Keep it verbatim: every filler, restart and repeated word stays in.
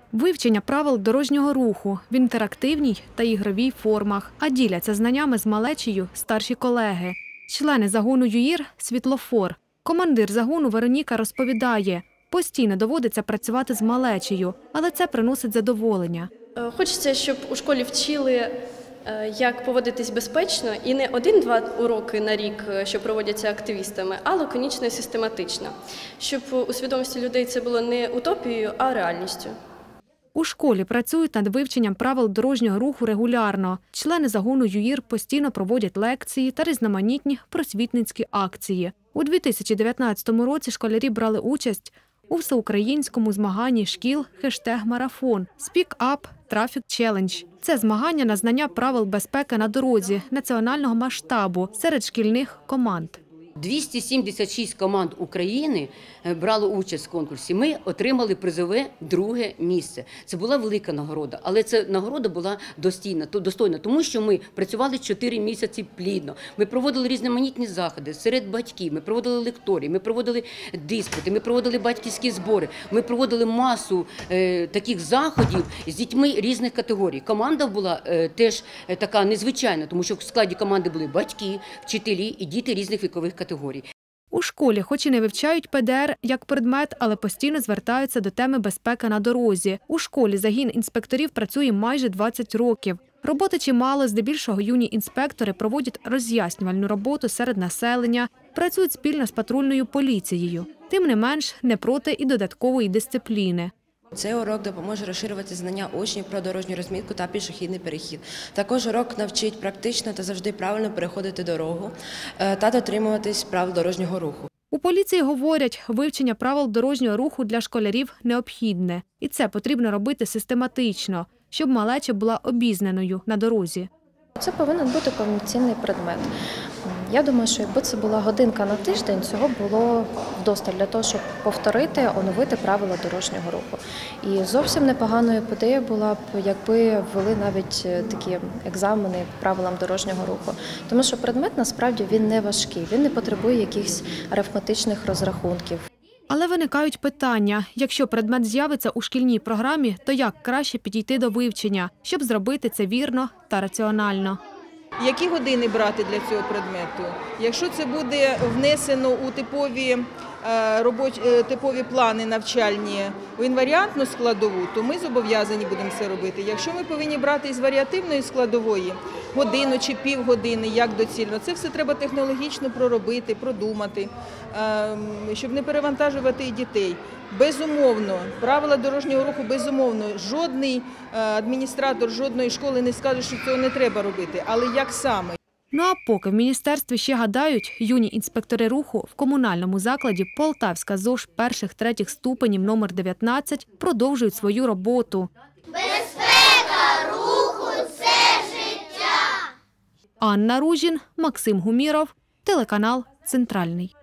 Вивчення правил дорожнього руху в інтерактивній та ігровій формах, а діляться знаннями з малечею старші колеги. Члени загону ЮІР – «Світлофор». Командир загону Вероніка розповідає, постійно доводиться працювати з малечею, але це приносить задоволення. Хочеться, щоб у школі вчили, як поводитись безпечно, і не один-два уроки на рік, що проводяться активістами, а лаконічно і систематично. Щоб у свідомості людей це було не утопією, а реальністю. У школі працюють над вивченням правил дорожнього руху регулярно. Члени загону ЮІР постійно проводять лекції та різноманітні просвітницькі акції. У дві тисячі дев'ятнадцятому році школярі брали участь у всеукраїнському змаганні шкіл хештег «Марафон» Speak Up Traffic Challenge. Це змагання на знання правил безпеки на дорозі національного масштабу серед шкільних команд. двісті сімдесят шість команд України брали участь в конкурсі. Ми отримали призове друге місце. Це була велика нагорода, але ця нагорода була достойна, достойна, тому що ми працювали чотири місяці плідно. Ми проводили різноманітні заходи серед батьків, ми проводили лекторії, ми проводили диспути, ми проводили батьківські збори, ми проводили масу е, таких заходів з дітьми різних категорій. Команда була е, теж така незвичайна, тому що в складі команди були батьки, вчителі і діти різних вікових категорій. У школі, хоч і не вивчають Пе Де Ер як предмет, але постійно звертаються до теми безпеки на дорозі. У школі загін інспекторів працює майже двадцять років. Роботи чимало, здебільшого юні інспектори проводять роз'яснювальну роботу серед населення, працюють спільно з патрульною поліцією. Тим не менш, не проти і додаткової дисципліни. Цей урок допоможе розширювати знання учнів про дорожню розмітку та пішохідний перехід. Також урок навчить практично та завжди правильно переходити дорогу та дотримуватись правил дорожнього руху. У поліції говорять, вивчення правил дорожнього руху для школярів необхідне. І це потрібно робити систематично, щоб малеча була обізнаною на дорозі. Це повинен бути повноцінний предмет. Я думаю, що якби це була годинка на тиждень, цього було вдосталь для того, щоб повторити, оновити правила дорожнього руху. І зовсім непоганою ідеєю була б, якби ввели навіть такі екзамени по правилам дорожнього руху. Тому що предмет насправді він не важкий, він не потребує якихось арифметичних розрахунків. Але виникають питання, якщо предмет з'явиться у шкільній програмі, то як краще підійти до вивчення, щоб зробити це вірно та раціонально? Які години брати для цього предмету? Якщо це буде внесено у типові, робочі, типові плани навчальні, у інваріантну складову, то ми зобов'язані будемо це робити. Якщо ми повинні брати із варіативної складової годину чи півгодини, як доцільно, це все треба технологічно проробити, продумати, щоб не перевантажувати і дітей. Безумовно, правила дорожнього руху, безумовно, жодний адміністратор жодної школи не скаже, що цього не треба робити, але як саме? Ну а поки в міністерстві ще гадають, юні інспектори руху в комунальному закладі Полтавська ЗОЖ перших-третіх ступенів номер дев'ятнадцять продовжують свою роботу. Безпека руху – це життя! Анна Ружін, Максим Гуміров, телеканал «Центральний».